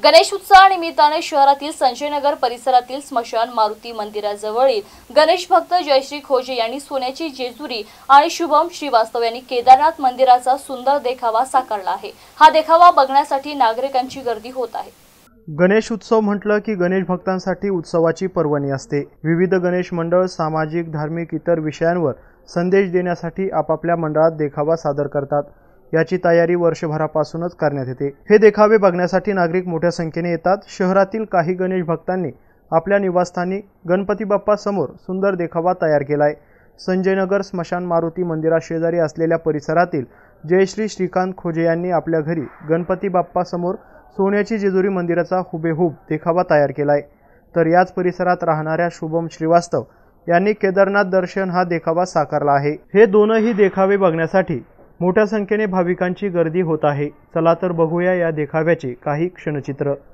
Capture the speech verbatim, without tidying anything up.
गणेश उत्सवानिमित्ताने शहरातील संजयनगर परिसरातील स्मशान मारुती मंदिराजवळील गणेश भक्त जयश्री खोजे यांनी सोन्याची जेजुरी आणि शुभम श्रीवास्तव यांनी केदारनाथ मंदिराचा सुंदर देखावा साकारला आहे। हा देखावा बघण्यासाठी नागरिकांची गर्दी होत आहे। गणेश उत्सव म्हटलं की गणेश भक्तांसाठी उत्सवाची पर्वणी असते। विविध गणेश मंडळ सामाजिक धार्मिक इतर विषयांवर संदेश देण्यासाठी आपापल्या मंडळात देखावा सादर करतात। याची तयारी वर्षभरापासूनच करण्यात येते। हे देखावे बघण्यासाठी नागरिक मोठ्या संख्येने येतात। शहरातील काही गणेश भक्तांनी आपल्या निवासस्थानी गणपती बाप्पा समोर सुंदर देखावा तयार केलाय। संजयनगर स्मशान मारुती मंदिराशेजारी असलेल्या परिसरातील जयश्री श्रीकांत खोजे यांनी आपल्या घरी गणपती बाप्पा समोर सोन्याची जेजुरी मंदिराचा हुबेहूब देखावा तयार केलाय। तर याच परिसरात राहणाऱ्या शुभम श्रीवास्तव यांनी केदारनाथ दर्शन हा देखावा साकारला आहे। हे दोनही देखावे बघण्यासाठी मोठ्या संख्येने भाविकांची गर्दी होत आहे। चला तर बघूया या देखाव्याचे काही क्षणचित्र।